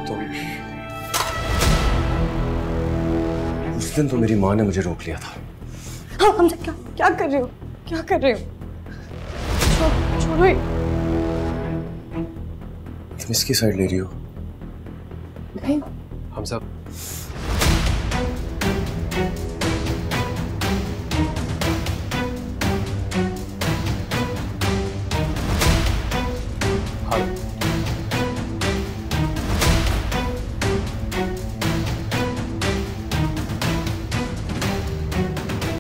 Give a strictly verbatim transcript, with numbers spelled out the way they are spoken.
तो उस दिन तो मेरी माँ ने मुझे रोक लिया था। हाँ, हमसे क्या क्या कर रहे हो? क्या कर रहे हो? छो, छोड़ो ही। तुम इसकी साइड ले रही हो? नहीं। हम सब